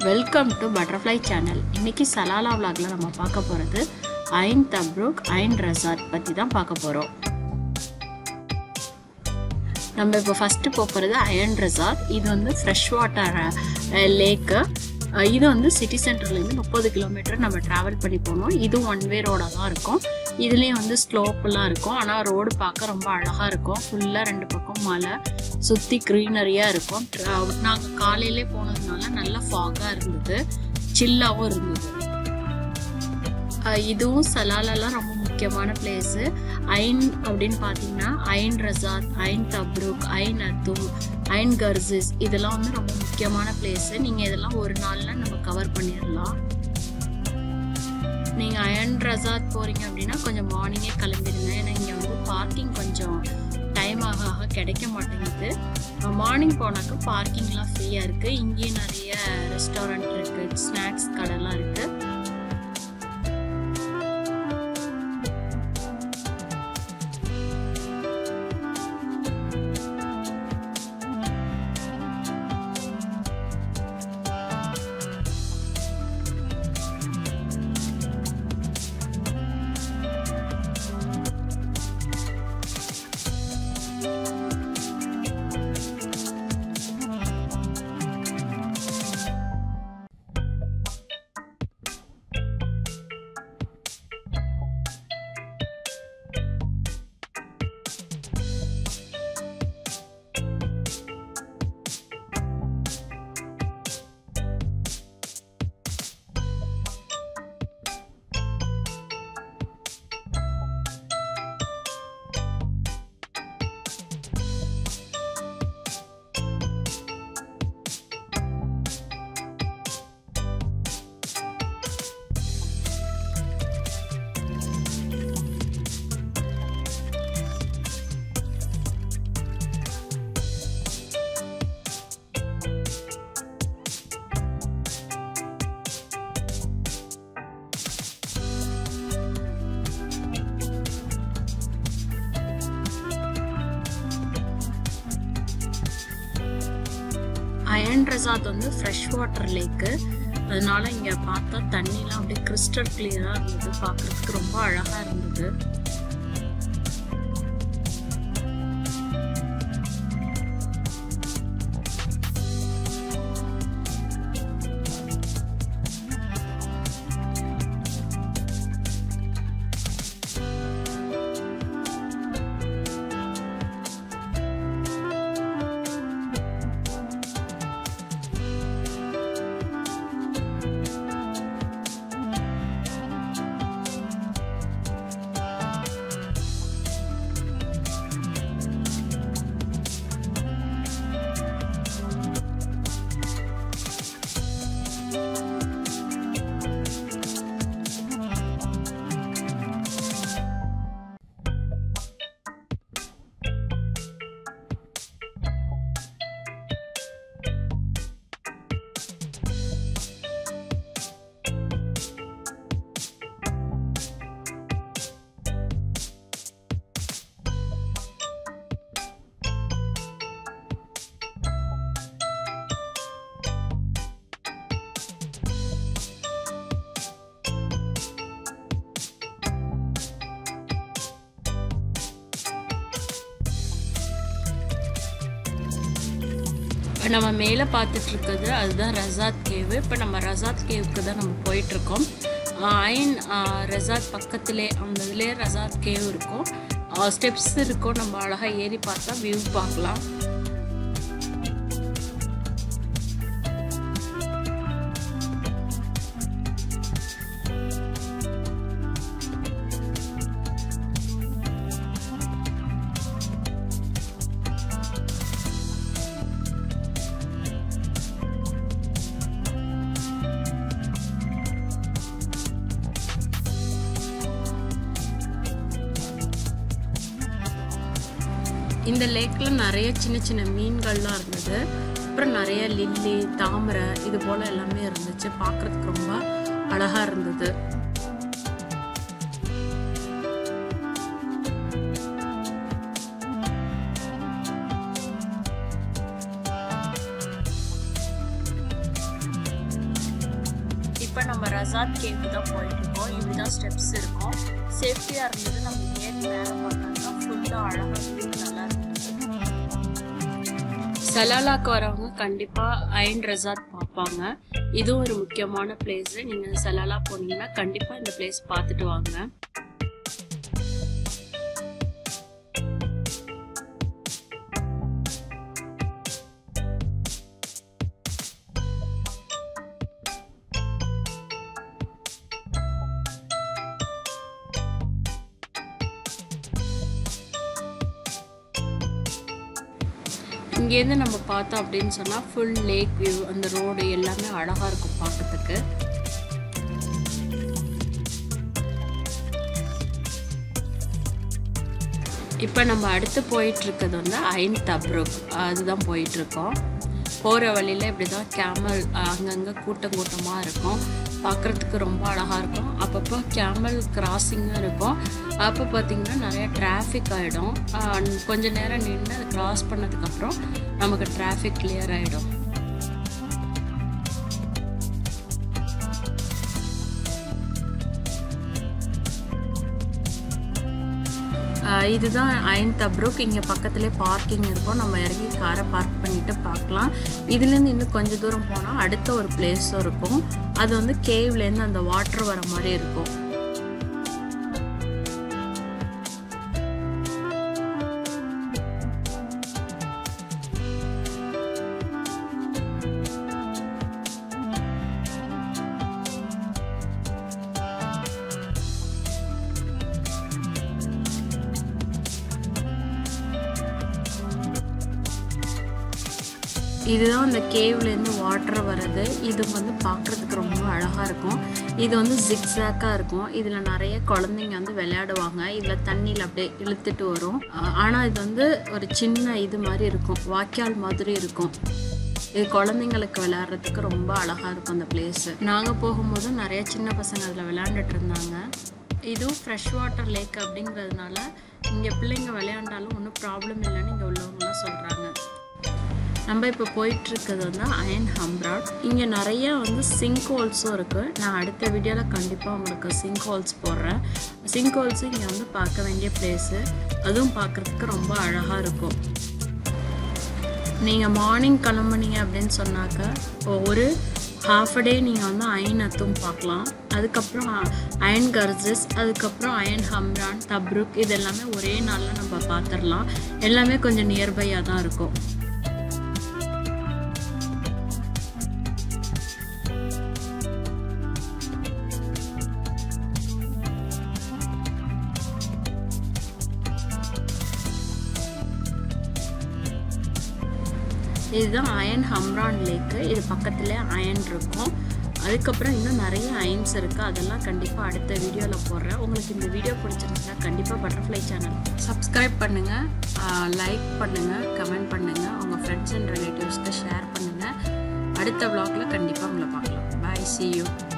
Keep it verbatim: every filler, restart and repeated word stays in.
Welcome to Butterfly Channel. இன்னைக்கு Salalah vlogல நம்ம பார்க்க போறது Ain thabrooq Ain Razrat பத்தி தான் பார்க்க போறோம். நம்ம இப்போ ஃபர்ஸ்ட் போறது Ain Razrat. இது வந்து fresh water lake. இது வந்து சிட்டி சென்டர்ல இருந்து முப்பது கிலோமீட்டர் நம்ம டிராவல் பண்ணி போகணும். இது ஒன் வே ரோடா தான் இருக்கும். இதுலயே வந்து ஸ்லோப்லாம் இருக்கும். ஆனா ரோடு பார்க்க ரொம்ப அழகா இருக்கும். ஃபுல்லா ரெண்டு பக்கம் மலை சுத்தி கிரீனரியா இருக்கும். நாங்க காலையிலே போனதுனால நல்ல ஃபாகா இருந்தது, சில்லாவும் இருந்தது. இதுவும் சலாலாலாம் ரொம்ப முக்கியமான பிளேஸ். ஐன் அப்படின்னு பாத்தீங்கன்னா ஐன் ரசாத், ஐன் தப்ரூக், ஐன் அத்தும், ஐன் கர்சிஸ் இதெல்லாம் வந்து ரொம்ப முக்கியமான பிளேஸ். நீங்க இதெல்லாம் ஒரு நாள்ல நம்ம கவர் பண்ணிடலாம். நீங்க ஐன் ரசாத் போறீங்க அப்படின்னா கொஞ்சம் மார்னிங்கே கிளம்பிடுங்க. ஏன்னா இங்க வந்து பார்க்கிங் கொஞ்சம் டைம் ஆக ஆக கிடைக்க மாட்டேங்குது. மார்னிங் போனாக்க பார்க்கிங்லாம் ஃப்ரீயா இருக்கு. இங்கேயும் நிறைய ரெஸ்டாரண்ட் இருக்கு, ஸ்நாக்ஸ் கடைலாம் இருக்கு. Ain Razrat வந்து ஃப்ரெஷ் வாட்டர் லேக்கு. அதனால இங்க பார்த்தா தண்ணிலாம் அப்படியே கிறிஸ்டல் கிளியரா இருந்தது. பார்க்கறதுக்கு ரொம்ப அழகா இருந்தது. நம்ம மேலே பார்த்துட்டு இருக்கிறது அதுதான் ரசாத் கேவு. இப்போ நம்ம ரசாத் கேவுக்கு தான் நம்ம போயிட்டு இருக்கோம். ஐன் ரசாத் பக்கத்திலே அந்த இதுலேயே ரசாத் கேவ் இருக்கும், ஸ்டெப்ஸ் இருக்கும். நம்ம அழகாக ஏறி பார்த்தா வியூ பார்க்கலாம். இந்த லேக்ல நிறைய சின்ன சின்ன மீன்கள்லாம் இருந்தது. அப்புறம் நிறைய லில்லி, தாமரை இது போல எல்லாமே இருந்துச்சு. பார்க்கறதுக்கு ரொம்ப அழகா இருந்தது. இப்போ நம்ம ரசாத் கேவுக்கு தான் போயிட்டு இருக்கோம். இப்படிதான் ஸ்டெப்ஸ் இருக்கும். சேஃப்டியாக இருந்தது. நம்ம ஏறி மேலே பார்த்தோம்னா ஃபுல்லாக அழகாக நல்லா இருந்தது. சலாலாக்கு வரவங்க கண்டிப்பாக அயன் ரெசார்ட் பார்ப்பாங்க. இதுவும் ஒரு முக்கியமான பிளேஸு. நீங்கள் சலாலா போனீங்கன்னா கண்டிப்பாக இந்த பிளேஸ் பார்த்துட்டு வாங்க. இங்கேருந்து நம்ம பார்த்தோம் அப்படின்னு சொன்னால் ஃபுல் லேக் வியூ, அந்த ரோடு எல்லாமே அழகாக இருக்கும் பார்க்கறதுக்கு. இப்போ நம்ம அடுத்து போயிட்டுருக்கிறது வந்து அயன் தப்ரூக், அதுதான் போயிட்டுருக்கோம். போகிற வழியில் இப்படி தான் கேமல் அங்கங்கே கூட்டம் கூட்டமாக இருக்கும். பார்க்குறதுக்கு ரொம்ப அழகாக இருக்கும். அப்பப்போ கேமல் கிராசிங்கும் இருக்கும். அப்போ பார்த்திங்கன்னா நிறையா டிராஃபிக் ஆகிடும். கொஞ்சம் நேரம் நின்று அதை க்ராஸ் பண்ணதுக்கப்புறம் நமக்கு டிராஃபிக் கிளியர் ஆகிடும். இதுதான் அயன் தப்ரூக். இங்கே பக்கத்துலேயே பார்க்கிங் இருக்கும். நம்ம இறங்கி காரை பார்க் பண்ணிட்டு பார்க்கலாம். இதுலேருந்து இன்னும் கொஞ்சம் தூரம் போனால் அடுத்த ஒரு பிளேஸும் இருக்கும். அது வந்து கேவ்லேருந்து அந்த வாட்டர் வர மாதிரி இருக்கும். இதுதான் அந்த கேவ்லேருந்து வாட்டர் வர்றது. இது வந்து பார்க்குறதுக்கு ரொம்ப அழகாக இருக்கும். இது வந்து ஜிக்ஸாக்காக இருக்கும். இதில் நிறைய குழந்தைங்க வந்து விளையாடுவாங்க. இதில் தண்ணியில் அப்படியே இழுத்துட்டு வரும். ஆனால் இது வந்து ஒரு சின்ன இது மாதிரி இருக்கும், வாய்க்கால் மாதிரி இருக்கும். இது குழந்தைங்களுக்கு விளையாடுறதுக்கு ரொம்ப அழகாக இருக்கும் அந்த பிளேஸு. நாங்கள் போகும்போது நிறைய சின்ன பசங்க அதில் விளையாண்டுட்டு இருந்தாங்க. இதுவும் ஃப்ரெஷ் வாட்டர் லேக் அப்படிங்கிறதுனால இங்கே பிள்ளைங்க விளையாண்டாலும் ஒன்றும் ப்ராப்ளம் இல்லைன்னு இங்கே உள்ளவங்களாம் சொல்கிறாங்க. நம்ம இப்போ போயிட்டுருக்கிறது வந்து அயன் ஹம்ராட். இங்கே நிறையா வந்து சிங்க் ஹோல்ஸும் இருக்குது. நான் அடுத்த வீடியோவில் கண்டிப்பாக உங்களுக்கு சிங்க் ஹோல்ஸ் போடுறேன். சிங்க் ஹோல்ஸு இங்கே வந்து பார்க்க வேண்டிய பிளேஸு. அதுவும் பார்க்குறதுக்கு ரொம்ப அழகாக இருக்கும். நீங்கள் மார்னிங் கிளம்புனீங்க அப்படின்னு சொன்னாக்க ஒரு ஹாஃப் அ டே நீங்கள் வந்து அயன் அத்தும் பார்க்கலாம். அதுக்கப்புறம் அயன் கர்ஜஸ், அதுக்கப்புறம் அயன் ஹம்ரான், தப்ரூக், இது எல்லாமே ஒரே நாளில் நம்ம பார்த்துடலாம். எல்லாமே கொஞ்சம் நியர்பையாக தான் இருக்கும். இதுதான் அயன் ஹம்ரான் லேக்கு. இது பக்கத்துலேயே அயன் இருக்கும். அதுக்கப்புறம் இன்னும் நிறைய அயன்ஸ் இருக்குது. அதெல்லாம் கண்டிப்பாக அடுத்த வீடியோவில் போடுறேன். உங்களுக்கு இந்த வீடியோ பிடிச்சிருந்துச்சுன்னா கண்டிப்பாக பட்டர்ஃப்ளை சேனல் சப்ஸ்கிரைப் பண்ணுங்கள், லைக் பண்ணுங்கள், கமெண்ட் பண்ணுங்கள், உங்கள் ஃப்ரெண்ட்ஸ் அண்ட் ரிலேட்டிவ்ஸ்க்கு ஷேர் பண்ணுங்கள். அடுத்த vlogல கண்டிப்பாக உங்களை பார்க்கலாம். பாய், see you.